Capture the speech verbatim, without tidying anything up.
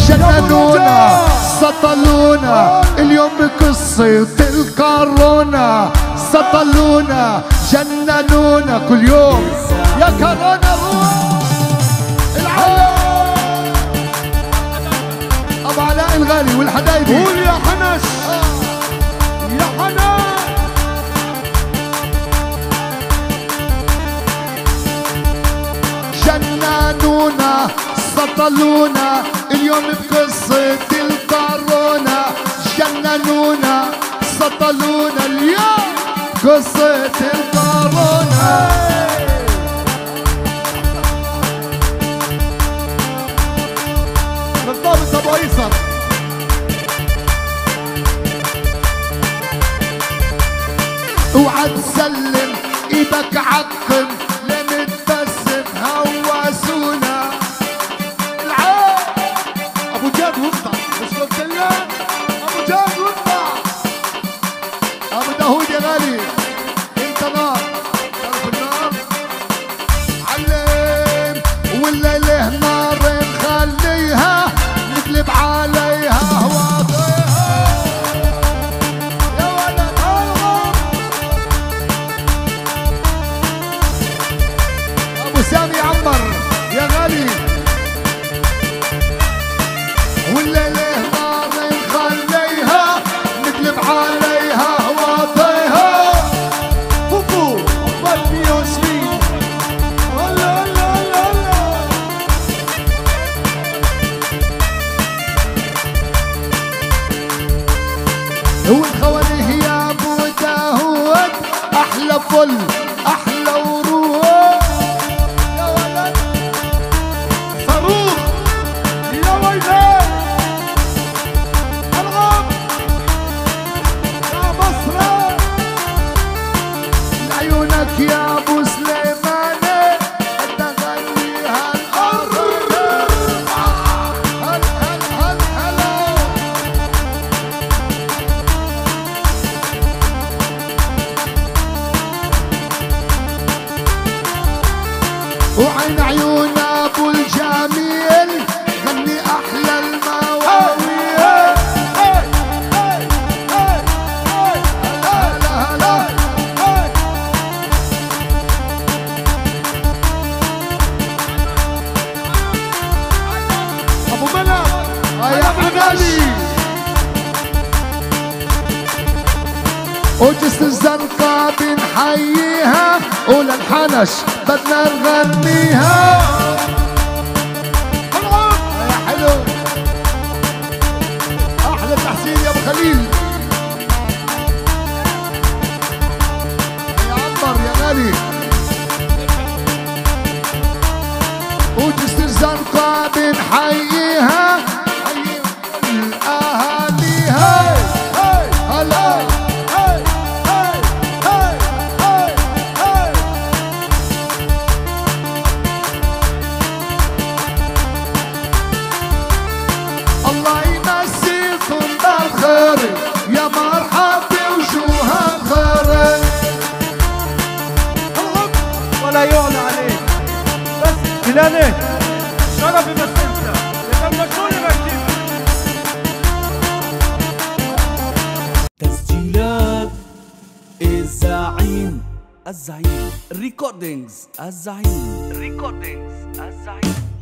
جننونا سطلونا اليوم بقصة الكورونا، سطلونا جننونا كل يوم يا كورونا روح العالم. ابو علاء الغالي والحدايدي قول يا حنش يا حنش. جننونا سطلونا اليوم بقصة الكورونا، جننونا سطلونا اليوم قصة الكورونا. بالضبط ابو ايسر. اوعى تسلم ايدك عقم لمتبسم هواسونا. العاب ابو جاد وسطى مش قلت لك ابو جاد وسطى. ابو داوود يا غالي انت نار تعرف النار علم ولا له نار نخليها نقلب عليها واطيها يا ولد هالغم. ابو سامي عمر يا غالي ولا له نار نخليها نقلب عليها واطيها. فوفو اقبل مية وعشرين. هلا هلا هلا هلا. والخواليه يا ابو داوود احلى فل احلى وروح يا ولد صاروخ يا ويلي. الغم يا بصرة. لعيونك يا ابو سليماني تغنيها الارض. هل هل هل هلا وعين عيون ابو الجميل غني احلى المواويل. هلا هلا ابو ملك يا حنالي وجس الزنقة بنحييها وللحنش بدنا نغنيها. يا حلو احلى تحسين يا ابو خليل يا عمر يا غالي. وجس الزنقة بنحييها اهاليها. هلا الله يمسيكم بالخير يا مرحبا وجوها خير. ولا يعلى عليك بس بلالي شرف مسيرته يتمشوني بكتير. تسجيلات الزعيم الزعيم ريكوردينجز الزعيم ريكوردينجز الزعيم.